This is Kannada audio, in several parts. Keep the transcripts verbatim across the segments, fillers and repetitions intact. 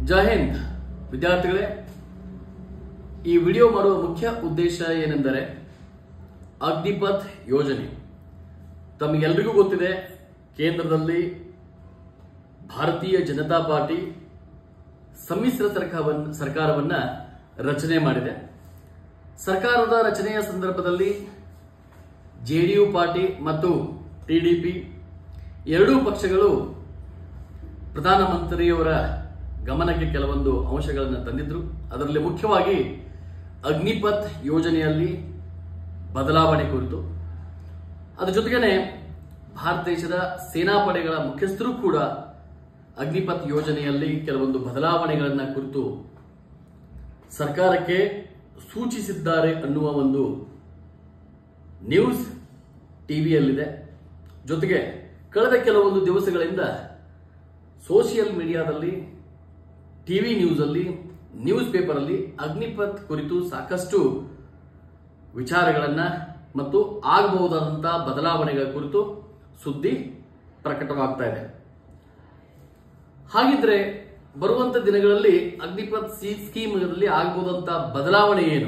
ಜೈ ಹಿಂದ್ ವಿದ್ಯಾರ್ಥಿಗಳೇ, ಈ ವಿಡಿಯೋ ಮಾಡುವ ಮುಖ್ಯ ಉದ್ದೇಶ ಏನೆಂದರೆ ಅಗ್ನಿಪಥ್ ಯೋಜನೆ. ತಮಗೆಲ್ಲರಿಗೂ ಗೊತ್ತಿದೆ, ಕೇಂದ್ರದಲ್ಲಿ ಭಾರತೀಯ ಜನತಾ ಪಾರ್ಟಿ ಸಮ್ಮಿಶ್ರ ಸರ್ಕಾರವನ್ನ ರಚನೆ ಮಾಡಿದೆ. ಸರ್ಕಾರದ ರಚನೆಯ ಸಂದರ್ಭದಲ್ಲಿ ಜೆಡಿಯು ಪಾರ್ಟಿ ಮತ್ತು ಟಿಡಿಪಿ ಎರಡೂ ಪಕ್ಷಗಳು ಪ್ರಧಾನಮಂತ್ರಿಯವರ ಗಮನಕ್ಕೆ ಕೆಲವೊಂದು ಅಂಶಗಳನ್ನು ತಂದಿದ್ರು. ಅದರಲ್ಲಿ ಮುಖ್ಯವಾಗಿ ಅಗ್ನಿಪಥ್ ಯೋಜನೆಯಲ್ಲಿ ಬದಲಾವಣೆ ಕುರಿತು, ಅದರ ಜೊತೆಗೇನೆ ಭಾರತ ದೇಶದ ಸೇನಾಪಡೆಗಳ ಮುಖ್ಯಸ್ಥರು ಕೂಡ ಅಗ್ನಿಪಥ್ ಯೋಜನೆಯಲ್ಲಿ ಕೆಲವೊಂದು ಬದಲಾವಣೆಗಳನ್ನು ಕುರಿತು ಸರ್ಕಾರಕ್ಕೆ ಸೂಚಿಸಿದ್ದಾರೆ ಅನ್ನುವ ಒಂದು ನ್ಯೂಸ್ ಟಿವಿಯಲ್ಲಿದೆ. ಜೊತೆಗೆ ಕಳೆದ ಕೆಲವೊಂದು ದಿವಸಗಳಿಂದ ಸೋಷಿಯಲ್ ಮೀಡಿಯಾದಲ್ಲಿ, ಟಿವಿ ನ್ಯೂಸ್ ಅಲ್ಲಿ, ನ್ಯೂಸ್ ಪೇಪರ್ ಅಲ್ಲಿ ಅಗ್ನಿಪಥ್ ಕುರಿತು ಸಾಕಷ್ಟು ವಿಚಾರಗಳನ್ನ ಮತ್ತು ಆಗಬಹುದಾದಂತಹ ಬದಲಾವಣೆಗಳ ಕುರಿತು ಸುದ್ದಿ ಪ್ರಕಟವಾಗ್ತಾ ಇದೆ. ಹಾಗಿದ್ರೆ ಬರುವಂತ ದಿನಗಳಲ್ಲಿ ಅಗ್ನಿಪಥ್ ಸ್ಕೀಮ್ನಲ್ಲಿ ಆಗಬಹುದಂತಹ ಬದಲಾವಣೆ ಏನು?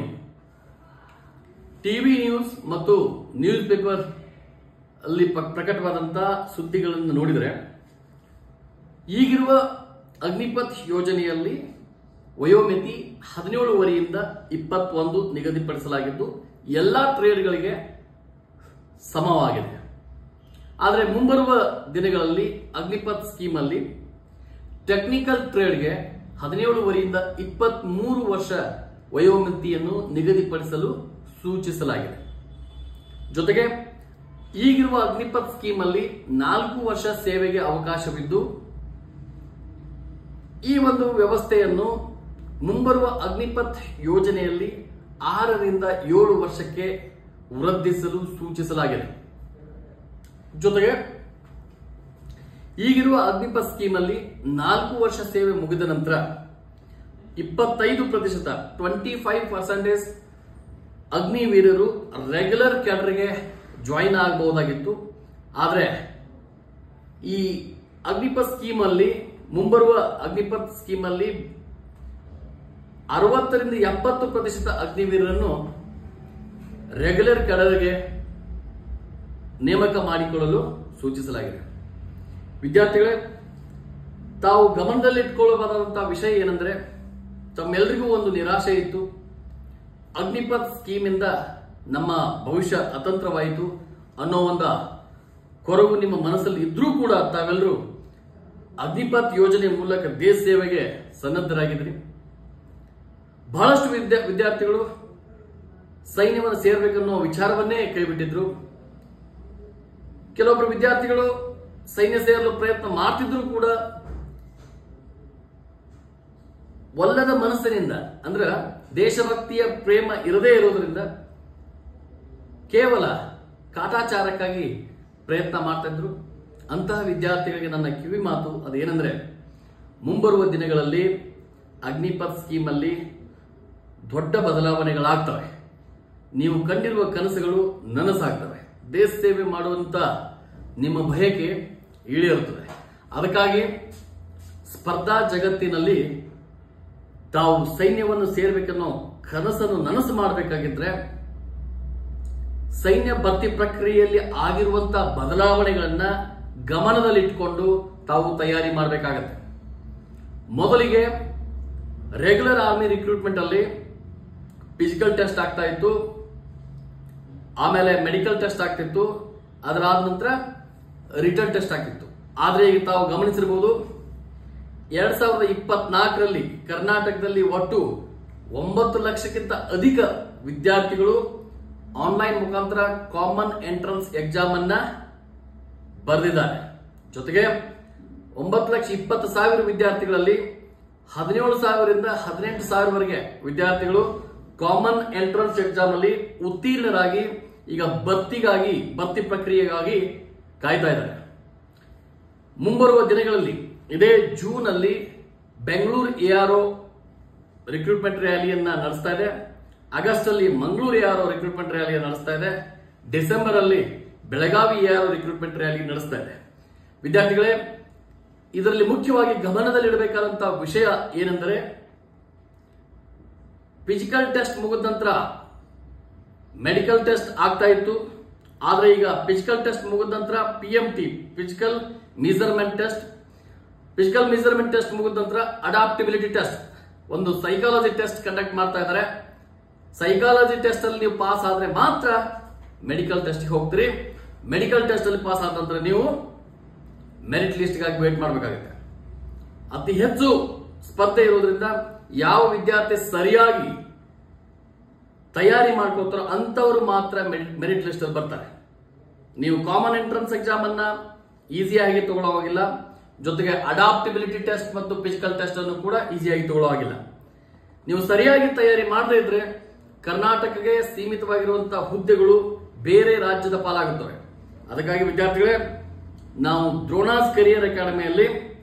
ಟಿವಿ ನ್ಯೂಸ್ ಮತ್ತು ನ್ಯೂಸ್ ಪೇಪರ್ ಅಲ್ಲಿ ಪ್ರಕಟವಾದಂತಹ ಸುದ್ದಿಗಳನ್ನು ನೋಡಿದರೆ, ಈಗಿರುವ ಅಗ್ನಿಪಥ್ ಯೋಜನೆಯಲ್ಲಿ ವಯೋಮಿತಿ ಹದಿನೇಳು ವರೆಯಿಂದ ಇಪ್ಪತ್ತೊಂದು ನಿಗದಿಪಡಿಸಲಾಗಿದ್ದು ಎಲ್ಲಾ ಟ್ರೇಡ್ಗಳಿಗೆ ಸಮವಾಗಿದೆ. ಆದರೆ ಮುಂಬರುವ ದಿನಗಳಲ್ಲಿ ಅಗ್ನಿಪಥ್ ಸ್ಕೀಮ್ ಅಲ್ಲಿ ಟೆಕ್ನಿಕಲ್ ಟ್ರೇಡ್ಗೆ ಹದಿನೇಳು ವರೆಯಿಂದ ಇಪ್ಪತ್ತ್ ಮೂರು ವರ್ಷ ವಯೋಮಿತಿಯನ್ನು ನಿಗದಿಪಡಿಸಲು ಸೂಚಿಸಲಾಗಿದೆ. ಜೊತೆಗೆ ಈಗಿರುವ ಅಗ್ನಿಪಥ್ ಸ್ಕೀಮ್ ಅಲ್ಲಿ ನಾಲ್ಕು ವರ್ಷ ಸೇವೆಗೆ ಅವಕಾಶವಿದ್ದು, ಈ ಒಂದು ವ್ಯವಸ್ಥೆಯನ್ನು ಮುಂಬರುವ ಅಗ್ನಿಪಥ್ ಯೋಜನೆಯಲ್ಲಿ ಆರರಿಂದ ಏಳು ವರ್ಷಕ್ಕೆ ವೃದ್ಧಿಸಲು ಸೂಚಿಸಲಾಗಿದೆ. ಜೊತೆಗೆ ಈಗಿರುವ ಅಗ್ನಿಪಥ್ ಸ್ಕೀಮ್ ಅಲ್ಲಿ ನಾಲ್ಕು ವರ್ಷ ಸೇವೆ ಮುಗಿದ ನಂತರ ಇಪ್ಪತ್ತೈದು ಪ್ರತಿಶತ ಟ್ವೆಂಟಿ ಫೈವ್ ಪರ್ಸೆಂಟೇಜ್ ಅಗ್ನಿವೀರರು ರೆಗ್ಯುಲರ್ ಕ್ಯಾಡರ್ಗೆ ಜಾಯಿನ್ ಆಗಬಹುದಾಗಿತ್ತು. ಆದರೆ ಈ ಅಗ್ನಿಪಥ್ ಸ್ಕೀಮ್ ಅಲ್ಲಿ ಮುಂಬರುವ ಅಗ್ನಿಪಥ್ ಸ್ಕೀಮ್ ಅಲ್ಲಿ ಅರವತ್ತರಿಂದ ಎಪ್ಪತ್ತು ಪ್ರತಿಶತ ಅಗ್ನಿವೀರರನ್ನು ರೆಗ್ಯುಲರ್ ಕ್ಯಾಡರ್ಗೆ ನೇಮಕ ಮಾಡಿಕೊಳ್ಳಲು ಸೂಚಿಸಲಾಗಿದೆ. ವಿದ್ಯಾರ್ಥಿಗಳೇ, ತಾವು ಗಮನದಲ್ಲಿಟ್ಕೊಳ್ಳಬಹುದಾದಂತಹ ವಿಷಯ ಏನೆಂದರೆ, ತಮ್ಮೆಲ್ಲರಿಗೂ ಒಂದು ನಿರಾಶೆ ಇತ್ತು. ಅಗ್ನಿಪಥ್ ಸ್ಕೀಮ್ ಇಂದ ನಮ್ಮ ಭವಿಷ್ಯ ಅತಂತ್ರವಾಯಿತು ಅನ್ನೋ ಒಂದು ಕೊರಗು ನಿಮ್ಮ ಮನಸ್ಸಲ್ಲಿ ಇದ್ರೂ ಕೂಡ ತಾವೆಲ್ಲರೂ ಅಗ್ನಿಪಥ್ ಯೋಜನೆ ಮೂಲಕ ದೇಶ ಸೇವೆಗೆ ಸನ್ನದ್ಧರಾಗಿದ್ರಿ. ಬಹಳಷ್ಟು ವಿದ್ಯಾ ವಿದ್ಯಾರ್ಥಿಗಳು ಸೈನ್ಯವನ್ನು ಸೇರಬೇಕನ್ನೋ ವಿಚಾರವನ್ನೇ ಕೈಬಿಟ್ಟಿದ್ರು. ಕೆಲವೊಬ್ಬರು ವಿದ್ಯಾರ್ಥಿಗಳು ಸೈನ್ಯ ಸೇರಲು ಪ್ರಯತ್ನ ಮಾಡ್ತಿದ್ರು ಕೂಡ ಒಲ್ಲದ ಮನಸ್ಸಿನಿಂದ, ಅಂದ್ರೆ ದೇಶಭಕ್ತಿಯ ಪ್ರೇಮ ಇರದೇ ಇರೋದ್ರಿಂದ ಕೇವಲ ಕಾಟಾಚಾರಕ್ಕಾಗಿ ಪ್ರಯತ್ನ ಮಾಡ್ತಾ ಇದ್ರು. ಅಂತಹ ವಿದ್ಯಾರ್ಥಿಗಳಿಗೆ ನನ್ನ ಕಿವಿ ಮಾತು ಅದೇನೆಂದ್ರೆ, ಮುಂಬರುವ ದಿನಗಳಲ್ಲಿ ಅಗ್ನಿಪಥ್ ಸ್ಕೀಮ್ ಅಲ್ಲಿ ದೊಡ್ಡ ಬದಲಾವಣೆಗಳಾಗ್ತವೆ. ನೀವು ಕಂಡಿರುವ ಕನಸುಗಳು ನನಸಾಗ್ತವೆ. ದೇಶ ಸೇವೆ ಮಾಡುವಂತ ನಿಮ್ಮ ಬಯಕೆ ಈಡೇರುತ್ತದೆ. ಅದಕ್ಕಾಗಿ ಸ್ಪರ್ಧಾ ಜಗತ್ತಿನಲ್ಲಿ ತಾವು ಸೈನ್ಯವನ್ನು ಸೇರ್ಬೇಕನ್ನೋ ಕನಸನ್ನು ನನಸು ಮಾಡಬೇಕಾಗಿದ್ರೆ ಸೈನ್ಯ ಭರ್ತಿ ಪ್ರಕ್ರಿಯೆಯಲ್ಲಿ ಆಗಿರುವಂತಹ ಬದಲಾವಣೆಗಳನ್ನ ಗಮನದಲ್ಲಿಟ್ಟುಕೊಂಡು ತಾವು ತಯಾರಿ ಮಾಡಬೇಕಾಗತ್ತೆ. ಮೊದಲಿಗೆ ರೆಗ್ಯುಲರ್ ಆರ್ಮಿ ರಿಕ್ರೂಟ್ಮೆಂಟ್ ಅಲ್ಲಿ ಫಿಸಿಕಲ್ ಟೆಸ್ಟ್ ಆಗ್ತಾ ಇತ್ತು, ಆಮೇಲೆ ಮೆಡಿಕಲ್ ಟೆಸ್ಟ್ ಆಗ್ತಿತ್ತು, ಅದರಾದ ನಂತರ ರಿಟರ್ನ್ ಟೆಸ್ಟ್ ಆಗ್ತಿತ್ತು. ಆದ್ರೆ ಈಗ ತಾವು ಗಮನಿಸಿರಬಹುದು, ಎರಡ್ ಸಾವಿರದ ಇಪ್ಪತ್ನಾಲ್ಕರಲ್ಲಿ ಕರ್ನಾಟಕದಲ್ಲಿ ಒಟ್ಟು ಒಂಬತ್ತು ಲಕ್ಷಕ್ಕಿಂತ ಅಧಿಕ ವಿದ್ಯಾರ್ಥಿಗಳು ಆನ್ಲೈನ್ ಮುಖಾಂತರ ಕಾಮನ್ ಎಂಟ್ರನ್ಸ್ ಎಕ್ಸಾಮ್ ಅನ್ನ ಬರೆದಿದ್ದಾರೆ. ಜೊತೆಗೆ ಒಂಬತ್ತು ಲಕ್ಷ ಇಪ್ಪತ್ತು ಸಾವಿರ ವಿದ್ಯಾರ್ಥಿಗಳಲ್ಲಿ ಹದಿನೇಳು ಸಾವಿರದಿಂದ ಹದಿನೆಂಟು ಸಾವಿರವರೆಗೆ ವಿದ್ಯಾರ್ಥಿಗಳು ಕಾಮನ್ ಎಂಟ್ರನ್ಸ್ ಎಕ್ಸಾಮ್ ಅಲ್ಲಿ ಉತ್ತೀರ್ಣರಾಗಿ ಈಗ ಭರ್ತಿಗಾಗಿ ಭರ್ತಿ ಪ್ರಕ್ರಿಯೆಗಾಗಿ ಕಾಯ್ತಾ ಇದ್ದಾರೆ. ಮುಂಬರುವ ದಿನಗಳಲ್ಲಿ ಇದೇ ಜೂನ್ ಅಲ್ಲಿ ಬೆಂಗಳೂರು ಎಆರ್ಒ ರಿಕ್ರೂಟ್ಮೆಂಟ್ ರ್ಯಾಲಿಯನ್ನ ನಡೆಸ್ತಾ ಇದೆ. ಆಗಸ್ಟ್ ಅಲ್ಲಿ ಮಂಗಳೂರು ಎಆರ್ಒ ರಿಕ್ರೂಟ್ಮೆಂಟ್ ರ್ಯಾಲಿ ನಡೆಸ್ತಾ ಇದೆ. ಡಿಸೆಂಬರ್ ಅಲ್ಲಿ ಬೆಳಗಾವಿ ಎಆರ್ಒ ರಿಕ್ರೂಟ್ಮೆಂಟ್ ರ್ಯಾಲಿ ನಡೆಸ್ತಾ ಇದೆ. ವಿದ್ಯಾರ್ಥಿಗಳೇ, ಇದರಲ್ಲಿ ಮುಖ್ಯವಾಗಿ ಗಮನದಲ್ಲಿಡಬೇಕಾದಂತಹ ವಿಷಯ ಏನೆಂದರೆ, ಫಿಸಿಕಲ್ ಟೆಸ್ಟ್ ಮುಗಿದ ನಂತರ ಮೆಡಿಕಲ್ ಟೆಸ್ಟ್ ಆಗ್ತಾ ಇತ್ತು. ಆದ್ರೆ ಈಗ ಫಿಸಿಕಲ್ ಟೆಸ್ಟ್ ಮುಗಿದ ನಂತರ P M T physical measurement test, physical measurement test ಮುಗಿದ ನಂತರ ಅಡಾಪ್ಟಿಬಿಲಿಟಿ ಟೆಸ್ಟ್, ಒಂದು ಸೈಕಾಲಜಿ ಟೆಸ್ಟ್ ಕಂಡಕ್ಟ್ ಮಾಡ್ತಾ ಇದ್ದಾರೆ. ಸೈಕಾಲಜಿ ಟೆಸ್ಟ್ ಅಲ್ಲಿ ನೀವು ಪಾಸ್ ಆದ್ರೆ ಮಾತ್ರ ಮೆಡಿಕಲ್ ಟೆಸ್ಟ್ ಹೋಗ್ತೀರಿ. ಮೆಡಿಕಲ್ ಟೆಸ್ಟ್ ಅಲ್ಲಿ ಪಾಸ್ ಆದ ನಂತರ ನೀವು ಮೆರಿಟ್ ಲಿಸ್ಟ್ ಗಾಗಿ ವೇಟ್ ಮಾಡಬೇಕಾಗುತ್ತೆ. ಅತಿ ಹೆಚ್ಚು ಸ್ಪರ್ಧೆ ಇರೋದ್ರಿಂದ ಯಾವ ವಿದ್ಯಾರ್ಥಿ ಸರಿಯಾಗಿ ತಯಾರಿ ಮಾಡ್ಕೋತಾರೋ ಅಂತವರು ಮಾತ್ರ ಮೆರಿಟ್ ಲಿಸ್ಟ್ ಅಲ್ಲಿ ಬರ್ತಾರೆ. ನೀವು ಕಾಮನ್ ಎಂಟ್ರೆನ್ಸ್ ಎಕ್ಸಾಮ್ ಅನ್ನ ಈಸಿಯಾಗಿ ತಗೊಳ್ಳೋ ಹಾಗಿಲ್ಲ, ಜೊತೆಗೆ ಅಡಾಪ್ಟಿಬಿಲಿಟಿ ಟೆಸ್ಟ್ ಮತ್ತು ಫಿಸಿಕಲ್ ಟೆಸ್ಟ್ ಅನ್ನು ಕೂಡ ಈಸಿಯಾಗಿ ತಗೊಳ್ಳೋ ಹಾಗಿಲ್ಲ. ನೀವು ಸರಿಯಾಗಿ ತಯಾರಿ ಮಾಡದೇ ಇದ್ರೆ ಕರ್ನಾಟಕಕ್ಕೆ ಸೀಮಿತವಾಗಿರುವಂತಹ ಹುದ್ದೆಗಳು ಬೇರೆ ರಾಜ್ಯದ ಪಾಲಾಗುತ್ತವೆ. ಅದಕ್ಕಾಗಿ ವಿದ್ಯಾರ್ಥಿಗಳೇ, ನಾವು ದ್ರೋಣಾಸ್ ಕರಿಯರ್ ಅಕಾಡೆಮಿಯಲ್ಲಿ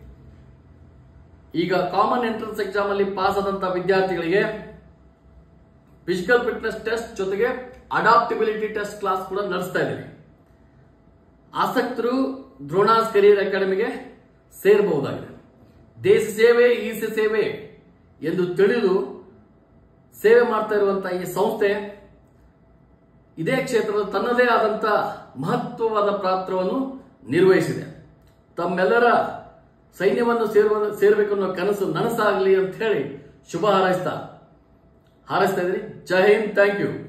ಈಗ ಕಾಮನ್ ಎಂಟ್ರೆನ್ಸ್ ಎಕ್ಸಾಮ್ ಅಲ್ಲಿ ಪಾಸ್ ಆದಂತಹ ವಿದ್ಯಾರ್ಥಿಗಳಿಗೆ ಫಿಸಿಕಲ್ ಫಿಟ್ನೆಸ್ ಟೆಸ್ಟ್ ಜೊತೆಗೆ ಅಡಾಪ್ಟಿಬಿಲಿಟಿ ಟೆಸ್ಟ್ ಕ್ಲಾಸ್ ಕೂಡ ನಡೆಸ್ತಾ ಇದ್ದೀವಿ. ಆಸಕ್ತರು ದ್ರೋಣಾಸ್ ಕರಿಯರ್ ಅಕಾಡೆಮಿಗೆ ಸೇರಬಹುದಾಗಿದೆ. ದೇಶ ಸೇವೆ ಈಸ ಸೇವೆ ಎಂದು ತಿಳಿದು ಸೇವೆ ಮಾಡ್ತಾ ಇರುವಂತಹ ಈ ಸಂಸ್ಥೆ ಇದೇ ಕ್ಷೇತ್ರದ ತನ್ನದೇ ಆದಂತಹ ಮಹತ್ವವಾದ ಪಾತ್ರವನ್ನು ನಿರ್ವಹಿಸಿದೆ. ತಮ್ಮೆಲ್ಲರ ಸೈನ್ಯವನ್ನು ಸೇರುವ ಸೇರಬೇಕನ್ನೋ ಕನಸು ನನಸಾಗಲಿ ಅಂತ ಹೇಳಿ ಶುಭ ಹಾರೈಸ್ತಾ ಹಾರೈಸ್ತಾ ಇದ್ದೀನಿ. ಜೈ ಹಿಂದ್, ಥ್ಯಾಂಕ್ ಯು.